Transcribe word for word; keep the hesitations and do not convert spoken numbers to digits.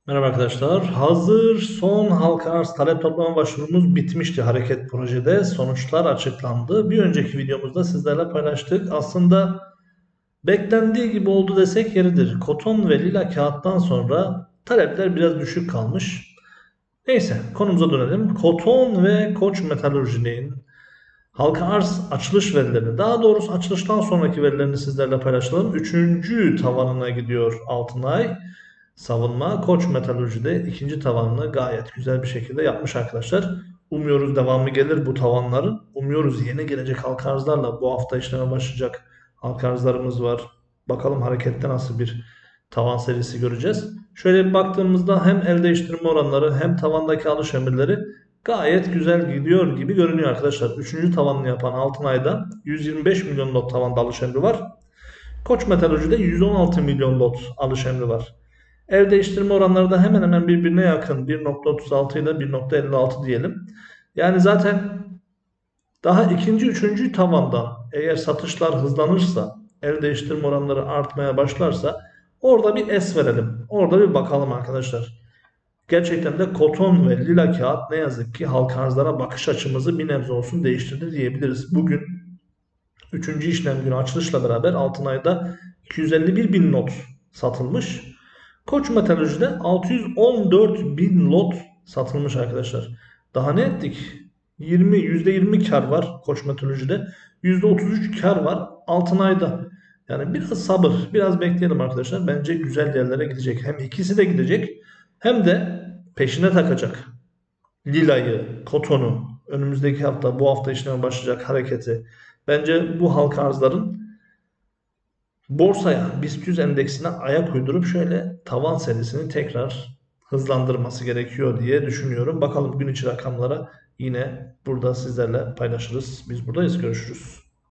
Merhaba arkadaşlar. Hazır son halka arz talep toplama başvurumuz bitmişti hareket projede. Sonuçlar açıklandı. Bir önceki videomuzda sizlerle paylaştık. Aslında beklendiği gibi oldu desek yeridir. Koton ve lila kağıttan sonra talepler biraz düşük kalmış. Neyse konumuza dönelim. Koton ve Koç Metalurji'nin halka arz açılış verilerini, daha doğrusu açılıştan sonraki verilerini sizlerle paylaşalım. Üçüncü tavanına gidiyor Altınay. Savunma Koç Metalurji'de ikinci tavanını gayet güzel bir şekilde yapmış arkadaşlar. Umuyoruz devamı gelir bu tavanların. Umuyoruz yeni gelecek halka arzlarla bu hafta işleme başlayacak halka arzlarımız var. Bakalım harekette nasıl bir tavan serisi göreceğiz. Şöyle bir baktığımızda hem el değiştirme oranları hem tavandaki alış emirleri gayet güzel gidiyor gibi görünüyor arkadaşlar. Üçüncü tavanını yapan Altınay'da yüz yirmi beş milyon lot tavanda alış emri var. Koç Metalurji'de yüz on altı milyon lot alış emri var. El değiştirme oranları da hemen hemen birbirine yakın. bir nokta otuz altı ile bir nokta elli altı diyelim. Yani zaten daha ikinci, üçüncü tavandan eğer satışlar hızlanırsa, el değiştirme oranları artmaya başlarsa orada bir es verelim. Orada bir bakalım arkadaşlar. Gerçekten de koton ve lila kağıt ne yazık ki halka arzlara bakış açımızı bir nebze olsun değiştirdi diyebiliriz. Bugün üçüncü işlem günü açılışla beraber Altınay'da iki yüz elli bir bin lot satılmış. Koç Metalurji'de altı yüz on dört bin lot satılmış arkadaşlar. Daha ne ettik? yirmi, yüzde yirmi kar var Koç Metalurji'de. yüzde otuz üç kar var Altınay'da. Yani biraz sabır, biraz bekleyelim arkadaşlar. Bence güzel yerlere gidecek. Hem ikisi de gidecek hem de peşine takacak. Lilayı, kotonu, önümüzdeki hafta, bu hafta işleme başlayacak hareketi. Bence bu halka arzların borsaya, BIST yüz endeksine ayak uydurup şöyle tavan serisini tekrar hızlandırması gerekiyor diye düşünüyorum. Bakalım gün içi rakamlara yine burada sizlerle paylaşırız. Biz buradayız. Görüşürüz.